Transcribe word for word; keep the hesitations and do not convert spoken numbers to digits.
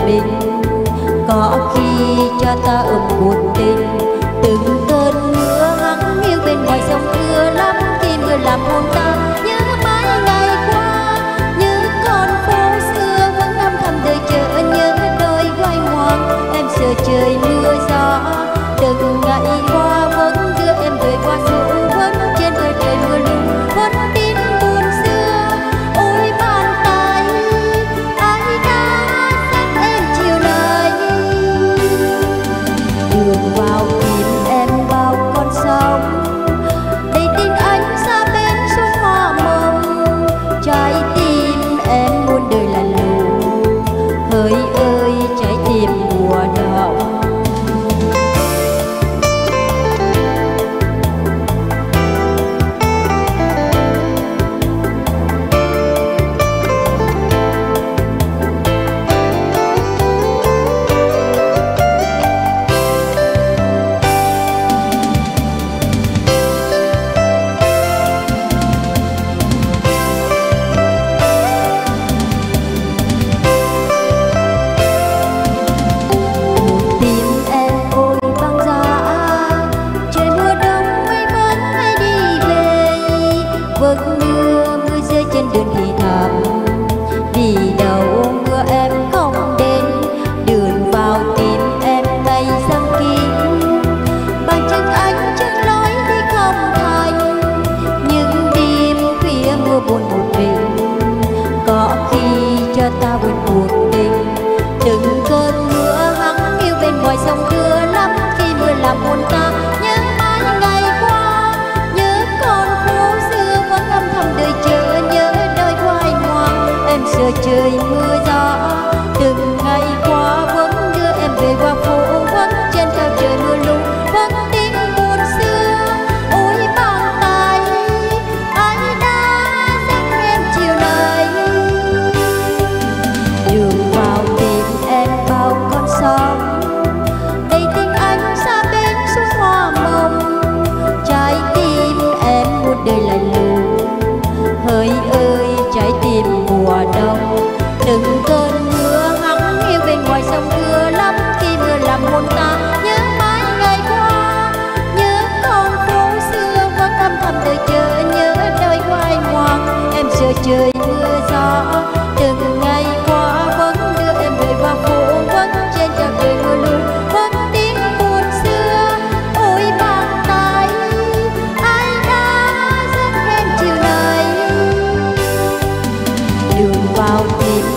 mình. Có khi cho ta ôm cuộc tình, từng cơn mưa hắng hiu bên ngoài sông thưa lắm khi mưa làm hồn ta nhớ mãi ngày qua. Nhớ con phố xưa vẫn âm thầm đợi chờ, nhớ đôi vai ngoan em sợ trời mưa gió. Từng ngày qua vẫn đưa em về qua sông, vẫn trên bờ trời mưa lũ vẫn tin buồn xưa. Ôi bàn tay ai đã dắt em chiều nay, đường vào tìm em bao con sông, để tin anh xa bên xuống hoa mộng. Trái tim em muôn đời là lù, hỡi ơi trái tim mùa đông. Vớt mưa mưa rơi trên đường thì thầm, vì đâu mưa em không đến. Đường vào tìm em tay răng kín, bàn chân anh chân lối đi không thành. Những đêm khuya mưa buồn một mình, có khi cho ta quên cuộc tình. Từng cơn mưa hắng hiu bên ngoài sông thưa lắm khi mưa làm hồn ta nhớ mãi ngày qua. Nhớ con phố xưa vẫn âm thầm đợi chờ, nhớ đôi vai ngoan em sợ trời mưa gió. Từng ngày qua vẫn đưa em về qua phố, vẫn trên cao trời mưa lũ vẫn tiếng buồn xưa. Ôi bàn tay ai đã dắt em chiều nay, đường vào tìm em bao con sông, đầy tình anh xa bên xuống hoa mộng. Trái tim em muôn đời là lù, hỡi ơi trái tim mùa đông. Từng cơn mưa hắng hiu bên ngoài sông thưa lắm khi mưa làm hồn ta nhớ mãi ngày qua. Nhớ con phố xưa vẫn âm thầm đợi chờ, nhớ đôi vai ngoan em sợ trời mưa gió. Từng ngày qua vẫn đưa em về qua phố, vẫn trên cao trời mưa lũ vẫn tiếng buồn xưa. Ôi bàn tay ai đã dắt em chiều nay, đường vào tìm